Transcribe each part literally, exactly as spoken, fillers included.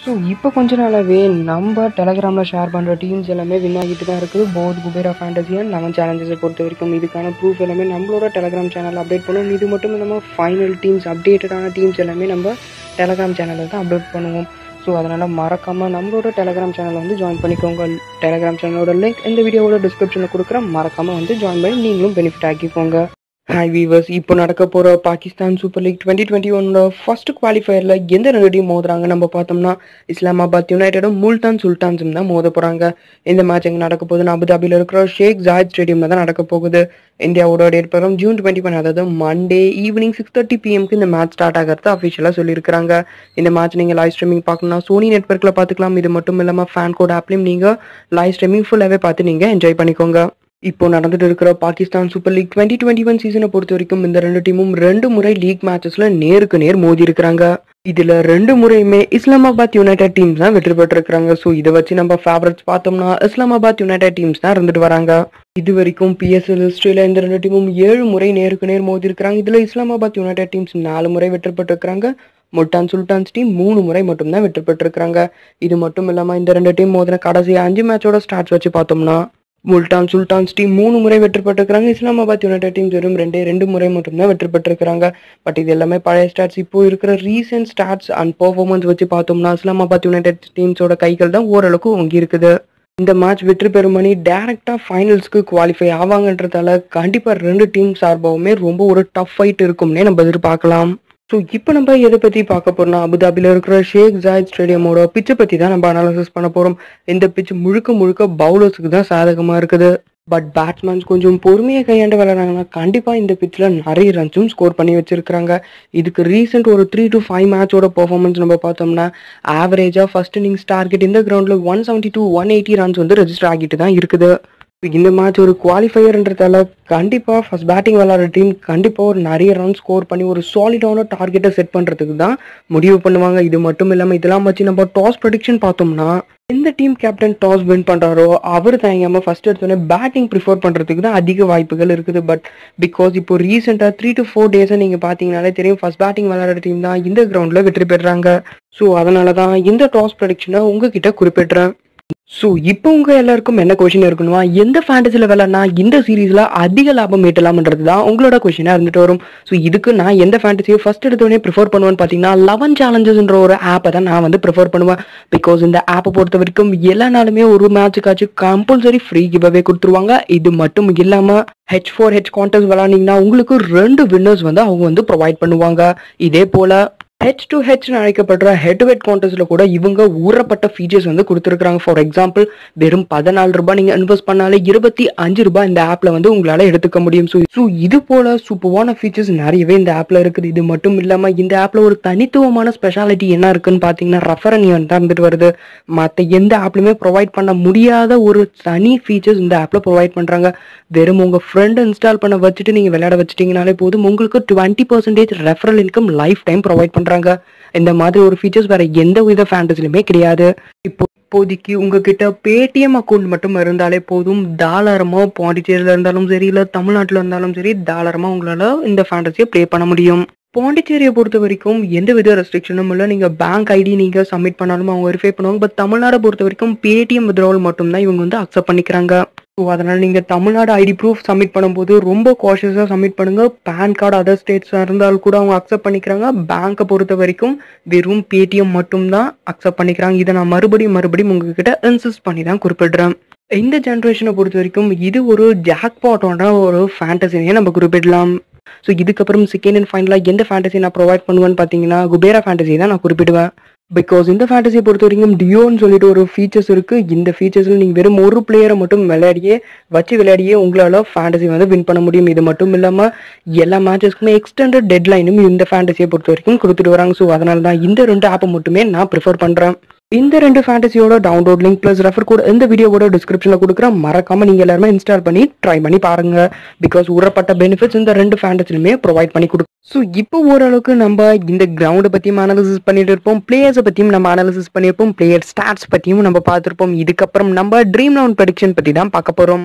So இப்போ கொஞ்ச நாளாகவே நம்ம டெலகிராமில் ஷேர் பண்ணுற டீம்ஸ் எல்லாமே வின் ஆகிட்டு தான் இருக்குது. Both Kubera fantasy and eleven சேலஞ்சஸை பொறுத்த வரைக்கும் இதுக்கான ப்ரூஃப் எல்லாமே நம்மளோட டெலகிராம் சேனல் அப்டேட் பண்ணுவோம். இது மட்டும் இல்லாமல் ஃபைனல் டீம்ஸ் அப்டேட்டடான டீம்ஸ் எல்லாமே நம்ம டெலகிராம் சேனலில் தான் அப்டேட் பண்ணுவோம். ஸோ அதனால் மறக்காமல் நம்மளோட டெலகிராம் சேனலை வந்து ஜாயின் பண்ணிக்கோங்க. டெலகிராம் சேனலோட லிங்க் இந்த வீடியோவோட டிஸ்கிரிப்ஷனில் கொடுக்குறேன். மறக்காமல் வந்து ஜாயின் பண்ணி நீங்களும் பெனிஃபிட் ஆக்கிக்கோங்க. ஹாய் வீவர்ஸ், இப்போ நடக்க போகிற Pakistan super league twenty twenty ஒன்னோட ஃபர்ஸ்ட் குவாலிஃபயரில் எந்த ரெண்டு டீம் மோதுறாங்க நம்ம பார்த்தோம்னா இஸ்லாமாபாத் யுனைடடும் முல்தான் சுல்தான்ஸும் தான் மோத போகிறாங்க. இந்த மேட்ச் எங்கே நடக்க போகுதுன்னு அபுதாபியில் இருக்கிற ஷேக் ஜாயத் ஸ்டேடியமில் தான் நடக்க போகுது. இந்தியாவோட டேட் பிரகாரம் ஜூன் டுவெண்ட்டி ஒன், அதாவது மண்டே ஈவினிங் சிக்ஸ் தேர்ட்டி பிஎம்க்கு இந்த மேட்ச் ஸ்டார்ட் ஆகிறது அஃபிஷியலாக சொல்லியிருக்காங்க. இந்த மேட்ச் நீங்கள் லைவ் ஸ்ட்ரீமிங் பார்க்கணும்னா சோனி நெட்வொர்க்கில் பார்த்துக்கலாம். இது மட்டும் இல்லாமல் ஃபேன் கோட் ஆப்லையும் நீங்கள் லைவ் ஸ்ட்ரீமிங் ஃபுல்லாகவே பார்த்து நீங்கள் என்ஜாய் பண்ணிக்கோங்க. இப்போ நடந்துட்டு இருக்கிற Pakistan super league twenty twenty one சீசனை பொறுத்த வரைக்கும் இந்த ரெண்டு டீமும் ரெண்டு முறை லீக் மேட்சஸ்ல நேருக்கு நேர் மோதி இருக்கிறாங்க. இதுல ரெண்டு முறையுமே இஸ்லாமாபாத் யுனைடெட் டீம்ஸ் தான் வெற்றி பெற்றிருக்காங்க. ஸோ இதை வச்சு நம்ம ஃபேவரட்ஸ் பார்த்தோம்னா இஸ்லாமாபாத் யுனைடெட் டீம்ஸ் தான் இருந்துட்டு வராங்க. இது வரைக்கும் பிஎஸ்எல் ஹிஸ்டரியில இந்த ரெண்டு டீமும் ஏழு முறை நேருக்கு நேர் மோதி இருக்கிறாங்க. இதுல இஸ்லாமாபாத் யுனைடெட் டீம்ஸ் நாலு முறை வெற்றி பெற்றிருக்காங்க. முல்தான் சுல்தான்ஸ் டீம் மூணு முறை மட்டும்தான் வெற்றி பெற்றிருக்காங்க. இது மட்டும் இல்லாம இந்த ரெண்டு டீம் மோதின கடைசி அஞ்சு மேட்சோட ஸ்டாட்ஸ் வச்சு பார்த்தோம்னா முல்தான் சுல்தான்ஸ் டீம் மூணு முறை வெற்றி பெற்றிருக்காங்க. இஸ்லாமாபாத் யுனைடெட் டீம்ஸ் வெறும் ரெண்டே ரெண்டு முறை மட்டும்தான் வெற்றி பெற்றிருக்காங்க. பட் இது எல்லாமே பழைய ஸ்டாட்ஸ். இப்போ இருக்கிற ரீசெண்ட் ஸ்டாட்ஸ் அண்ட் பெர்ஃபார்மன்ஸ் வச்சு பார்த்தோம்னா இஸ்லாமாபாத் யுனைடெட் டீம்ஸோட கைகள் தான் ஓரளவுக்கு ஒங்கி இருக்குது. இந்த மேட்ச் வெற்றி பெறும் அணி டைரக்டா ஃபைனல்ஸ்க்கு குவாலிஃபை ஆவாங்கன்றதால கண்டிப்பா ரெண்டு டீம் சார்பாகவுமே ரொம்ப ஒரு டஃப் ஃபைட் இருக்கும்னே நம்ம எதிர்பார்க்கலாம். ஸோ இப்போ நம்ம எதை பற்றி பார்க்க போறோம்னா அபுதாபியில் இருக்கிற ஷேக் ஜாயத் ஸ்டேடியமோட பிச்சை பற்றி தான் நம்ம அனாலிசிஸ் பண்ண போகிறோம். இந்த பிச் முழுக்க முழுக்க பவுலர்ஸுக்கு தான் சாதகமாக இருக்குது. பட் பேட்ஸ்மேன்ஸ் கொஞ்சம் பொறுமையை கையாண்டு விளையாடுறாங்கன்னா கண்டிப்பாக இந்த பிச்சில் நிறைய ரன்ஸும் ஸ்கோர் பண்ணி வச்சிருக்காங்க. இதுக்கு ரீசெண்ட் ஒரு த்ரீ டு ஃபைவ் மேட்சோட பெர்ஃபார்மன்ஸ் நம்ம பார்த்தோம்னா ஆவரேஜாக ஃபர்ஸ்ட் இன்னிங்ஸ் டார்கெட் இந்த கிரவுண்டில் one seventy to one eighty runs வந்து ரெஜிஸ்டர் ஆகிட்டு தான் இருக்குது. இந்த மேட்ச் ஒரு குவாலிஃபயர்ன்றதால கண்டிப்பாக ஃபர்ஸ்ட் பேட்டிங் விளையாடுற டீம் கண்டிப்பாக ஒரு நிறைய ரன் ஸ்கோர் பண்ணி ஒரு சாலிடான டார்கெட்டை செட் பண்ணுறதுக்கு தான் முடிவு பண்ணுவாங்க. இது மட்டும் இல்லாமல் இதெல்லாம் வச்சு நம்ம டாஸ் ப்ரெடிக்ஷன் பார்த்தோம்னா எந்த டீம் கேப்டன் டாஸ் வின் பண்ணுறாரோ அவர் தயங்காமல் ஃபர்ஸ்ட் எடுத்தோடனே பேட்டிங் ப்ரிஃபர் பண்ணுறதுக்கு தான் அதிக வாய்ப்புகள் இருக்குது. பட் பிகாஸ் இப்போ ரீசெண்டாக த்ரீ டு ஃபோர் டேஸை நீங்கள் பார்த்தீங்கனாலே தெரியும் ஃபர்ஸ்ட் பேட்டிங் விளையாடுற டீம் தான் இந்த கிரவுண்டில் வெற்றி பெறுறாங்க. ஸோ அதனால தான் இந்த டாஸ் ப்ரெடிக்ஷனை உங்ககிட்ட குறிப்பிட்றேன். ஸோ இப்போ உங்க எல்லாருக்கும் என்ன கொஸ்டின் இருக்கணுமா, எந்த ஃபேண்டசியில் விளையாடினா இந்த சீரீஸ்ல அதிக லாபம் ஈட்டலாம்ன்றது தான் உங்களோட கொஸ்டினாக இருந்துட்டு வரும். ஸோ இதுக்கு நான் எந்த ஃபேண்டசியை ஃபர்ஸ்ட் எடுத்தோடனே ப்ரிஃபர் பண்ணுவேன்னு பார்த்தீங்கன்னா லெவன் சேலஞ்சஸ்ன்ற ஒரு ஆப்பை தான் நான் வந்து ப்ரிஃபர் பண்ணுவேன். பிகாஸ் இந்த ஆப்பை பொறுத்த வரைக்கும் எல்லா நாளுமே ஒரு மேட்சுக்காச்சும் கம்பல்சரி ஃப்ரீ கிவ்அவே கொடுத்துருவாங்க. இது மட்டும் இல்லாமல் ஹெச் ஃபோர் ஹெச் கான்டெஸ்ட் விளையாடிங்கன்னா உங்களுக்கு ரெண்டு வின்னர்ஸ் வந்து அவங்க வந்து ப்ரொவைட் பண்ணுவாங்க. இதே போல ஹெச் டு ஹெச் அழைக்கப்படுற ஹெட் டு ஹெட் கான்டெஸ்ட்ல கூட இவங்க ஊறப்பட்ட ஃபீச்சர்ஸ் வந்து கொடுத்துருக்காங்க. ஃபார் எக்ஸாம்பிள் வெறும் பதினாலு ரூபாய் நீங்க இன்வெஸ்ட் பண்ணாலே இருபத்தி அஞ்சு ரூபாய் இந்த ஆப்ல வந்து உங்களால எடுத்துக்க முடியும். ஸோ இது போல சூப்பரான ஃபீச்சர்ஸ் நிறையவே இந்த ஆப்ல இருக்குது. இது மட்டும் இல்லாம இந்த ஆப்ல ஒரு தனித்துவமான ஸ்பெஷாலிட்டி என்ன இருக்குன்னு பாத்தீங்கன்னா ரெஃபரன் ஈவென்ட் தான் இருந்துட்டு வருது. மற்ற எந்த ஆப்லயுமே ப்ரொவைட் பண்ண முடியாத ஒரு தனி ஃபீச்சர்ஸ் இந்த ஆப்ல ப்ரொவைட் பண்றாங்க. வெறும் உங்க ஃப்ரெண்ட் இன்ஸ்டால் பண்ண வச்சுட்டு நீங்க விளையாட வச்சுட்டீங்கனாலே போதும் உங்களுக்கு twenty percentage referral income lifetime provide பண்றாங்க. இந்த மாதிரி ஒரு ஃபீச்சர்ஸ் வேற எந்த வித ஃபேண்டசிலுமே கிடையாது. இப்போ இப்போதைக்கு உங்ககிட்ட பேடிஎம் அக்கௌண்ட் மட்டும் இருந்தாலே போதும், தாராளமா பாண்டிச்சேரியில இருந்தாலும் சரி இல்ல தமிழ்நாட்டில் இருந்தாலும் சரி தாராளமா உங்களால இந்த ஃபேண்டசியை ப்ளே பண்ண முடியும். பாண்டிச்சேரியை பொறுத்த வரைக்கும் எந்த வித ரெஸ்ட்ரிக்ஷனும் இல்லை. நீங்க பேங்க் ஐடி நீங்க சப்மிட் பண்ணாலும் அவங்க வெரிஃபை பண்ணுவாங்க. பட் தமிழ்நாடு பொறுத்த வரைக்கும் பேடிஎம் வித்ட்ராவல் மட்டும் தான் இவங்க வந்து அக்செப்ட் பண்ணிக்கிறாங்க. ஸோ அதனால் நீங்கள் தமிழ்நாடு ஐடி ப்ரூஃப் சப்மிட் பண்ணும்போது ரொம்ப காஷியஸாக சப்மிட் பண்ணுங்கள். பேன் கார்டு அதர் ஸ்டேட்ஸாக இருந்தாலும் கூட அவங்க அக்செப்ட் பண்ணிக்கிறாங்க. பேங்க்கை பொறுத்த வரைக்கும் வெறும் பேடிஎம் மட்டும்தான் அக்செப்ட் பண்ணிக்கிறாங்க. இதை நான் மறுபடியும் மறுபடியும் உங்ககிட்ட இன்சிஸ்ட் பண்ணி தான் குறிப்பிடுறேன். இந்த ஜென்ரேஷனை பொறுத்த வரைக்கும் இது ஒரு ஜாக்பாட்டோட ஒரு ஃபேண்டசினையே நம்ம குறிப்பிடலாம். ஸோ இதுக்கப்புறம் செகண்ட் அண்ட் ஃபைனலாக எந்த ஃபேண்டசி நான் ப்ரொவைட் பண்ணுவேன்னு பார்த்தீங்கன்னா குபேரா ஃபேண்டசி தான் நான் குறிப்பிடுவேன். பிகாஸ் இந்த ஃபேண்டசியை பொறுத்த வரைக்கும் டியோன்னு சொல்லிட்டு ஒரு ஃபீச்சர்ஸ் இருக்கு. இந்த ஃபீச்சர்ஸ்ல நீங்க வெறும் ஒரு பிளேயரை மட்டும் விளையாடியே வச்சு விளையாடியே உங்களால ஃபேண்டசி வந்து வின் பண்ண முடியும். இது மட்டும் இல்லாம எல்லா மேட்சஸ்க்குமே எக்ஸ்டெண்டட் டெட்லைனும் இந்த ஃபேண்டசியை பொறுத்த வரைக்கும் கொடுத்துட்டு வராங்க. ஸோ அதனால தான் இந்த ரெண்டு ஆப்பை மட்டுமே நான் ப்ரிஃபர் பண்றேன். இந்த ரெண்டு ஃபேண்டசியோட download link plus refer code இந்த வீடியோவோட டிஸ்கிரிப்ஷன்ல கொடுக்குறேன். மறக்காம நீங்க எல்லாருமே இன்ஸ்டால் பண்ணி ட்ரை பண்ணி பாருங்க. பிகாஸ் ஊறப்பட்ட பெனிஃபிட்ஸ் இந்த ரெண்டு ஃபேண்டசிலுமே ப்ரொவைட் பண்ணி கொடுக்கும். ஸோ இப்போ ஓரளவுக்கு நம்ம இந்த கிரவுண்டை பற்றியும் அனாலிசிஸ் பண்ணிட்டு இருப்போம், பிளேயர்ஸை பற்றியும் நம்ம அனாலிசிஸ் பண்ணியிருப்போம், பிளேயர் ஸ்டாட்ஸ் பற்றியும் நம்ம பார்த்துருப்போம். இதுக்கப்புறம் நம்ம ட்ரீம் லெவன் ப்ரெடிக்ஷன் பற்றி தான் பார்க்க போகிறோம்.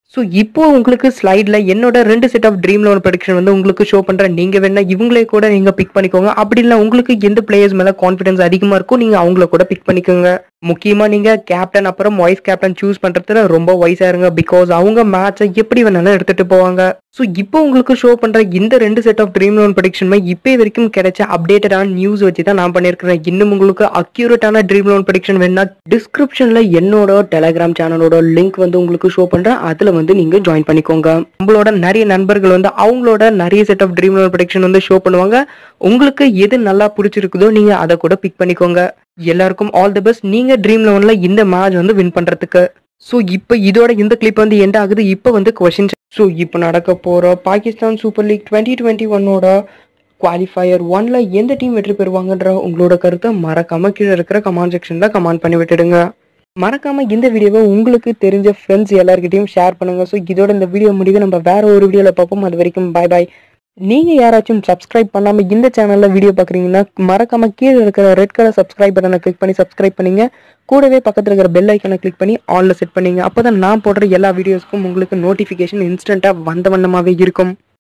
ஸோ இப்போ உங்களுக்கு ஸ்லைடில் என்னோட ரெண்டு set of Dream Eleven prediction வந்து உங்களுக்கு ஷோ பண்ணுறேன். நீங்கள் வேணா இவங்களே கூட நீங்கள் பிக் பண்ணிக்கோங்க. அப்படி இல்லை உங்களுக்கு எந்த பிளேயர்ஸ் மேலே கான்ஃபிடன்ஸ் அதிகமாக இருக்கும் நீங்கள் அவங்கள கூட பிக் பண்ணிக்கோங்க. முக்கியமாக நீங்கள் கேப்டன் அப்புறம் வைஸ் கேப்டன் சூஸ் பண்ணுறதுல ரொம்ப வைஸாக இருங்க. பிகாஸ் அவங்க மேட்சை எப்படி வேணாலும் எடுத்துகிட்டு போவாங்க. ஸோ இப்போ உங்களுக்கு ஷோ பண்ணுற இந்த ரெண்டு செட் ஆஃப் ட்ரீம் லெவன் ப்ரெடிக்ஷனுமே இப்போ வரைக்கும் கிடைச்ச அப்டேட்டடான நியூஸ் வச்சு தான் நான் பண்ணியிருக்கிறேன். இன்னும் உங்களுக்கு அக்யூரேட்டான ட்ரீம் லெவன் ப்ரெடிக்ஷன் வேணும்னா டிஸ்கிரிப்ஷனில் என்னோட டெலிகிராம் சேனலோட லிங்க் வந்து உங்களுக்கு ஷோ பண்ணுறேன். அதில் வந்து நீங்க ஜாயின் பண்ணிக்கோங்க. உங்களோட நிறைய நண்பர்கள் வந்து அவங்களோட நிறைய set of Dream Eleven prediction வந்து ஷோ பண்ணுவாங்க. உங்களுக்கு எது நல்லா பிடிச்சிருக்குதோ நீங்க அதை கூட பிக் பண்ணிக்கோங்க. எல்லாருக்கும் ஆல் தி பெஸ்ட். நீங்க ட்ரீம் லெவன்ல இந்த மேட்ச் வந்து வின் பண்றதுக்கு. ஸோ இப்போ இதோட இந்த கிளிப் வந்து எண்ட் ஆகுது. இப்போ வந்து கொஸ்டின். ஸோ இப்போ நடக்க போற Pakistan super league twenty twenty ஒன்னோட குவாலிஃபயர் ஒன்ல எந்த டீம் வெற்றி பெறுவாங்கன்ற உங்களோட கருத்தை மறக்காம கீழே இருக்கிற கமெண்ட் செக்ஷன்ல கமெண்ட் பண்ணி விட்டுடுங்க. மறக்காம இந்த வீடியோவை உங்களுக்கு தெரிஞ்ச ஃப்ரெண்ட்ஸ் எல்லாருக்கிட்டையும் ஷேர் பண்ணுங்க. ஸோ இதோட இந்த வீடியோ முடிவு நம்ம வேற ஒரு வீடியோவில் பார்ப்போம். அது வரைக்கும் பாய் பாய். நீங்கள் யாராச்சும் சப்ஸ்கிரைப் பண்ணாமல் இந்த சேனலில் வீடியோ பார்க்குறீங்கன்னா மறக்காம கீழே இருக்கிற ரெட் கலர் சப்ஸ்கிரைப் பட்டனை கிளிக் பண்ணி சப்ஸ்கிரைப் பண்ணிங்க. கூடவே பக்கத்தில் இருக்கிற பெல் ஐக்கனை கிளிக் பண்ணி ஆன்ல செட் பண்ணிங்க. அப்போ தான் நான் போடுற எல்லா வீடியோஸ்க்கும் உங்களுக்கு நோட்டிஃபிகேஷன் இன்ஸ்டண்ட்டாக வந்த வண்ணமாகவே இருக்கும்.